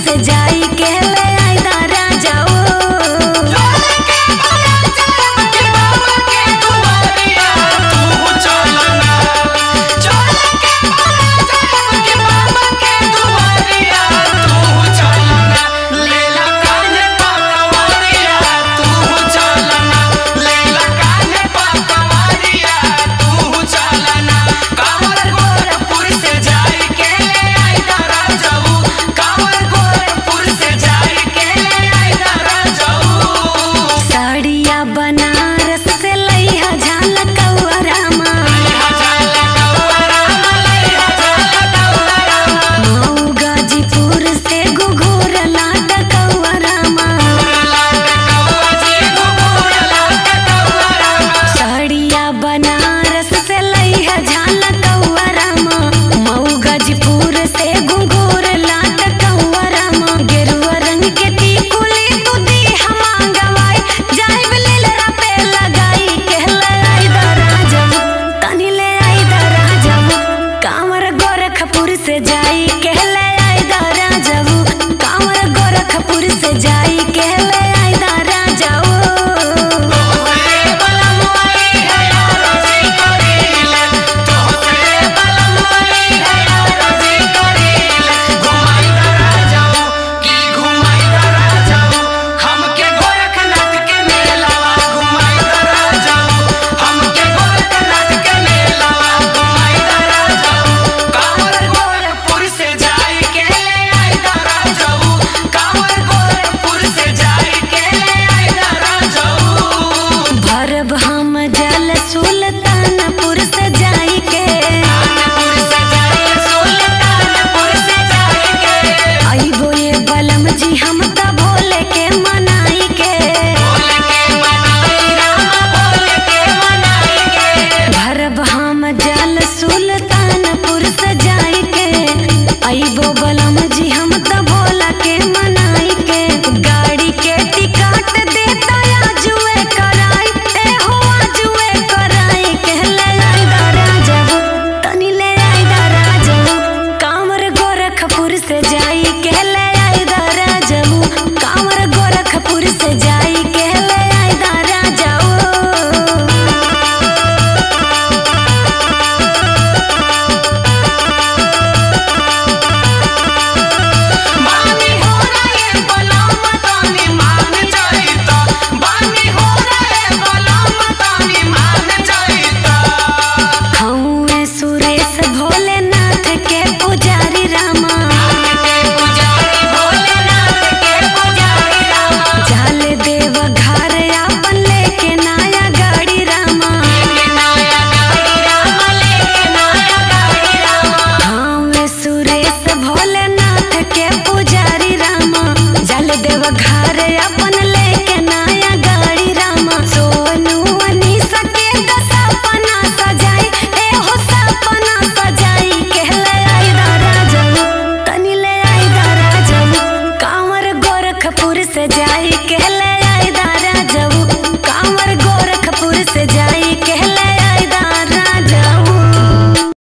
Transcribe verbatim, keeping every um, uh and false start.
से जाई के ले आई दारा जाओ से जाई के ले आई दारा जाऊ कांवर गोरखपुर से जाई के ले आई दारा जाऊ सुल्तानपुर से जाई के आइबो ये बलम जी हम त भोले के मनाई के भरब हम जल सुल्तानपुर से जाई के आइबो बलम जी हम त भोला के मनाई के गाड़ी के टिकट देता जुए कराई ए हो जुए कराई के ले आई दारा जाऊ तनी ले आई दारा जाऊ कांवर गोरखपुर से जाई के ले आई दारा जाऊ कांवर गोरखपुर से जाई के ले आई दारा जाऊ देव घाट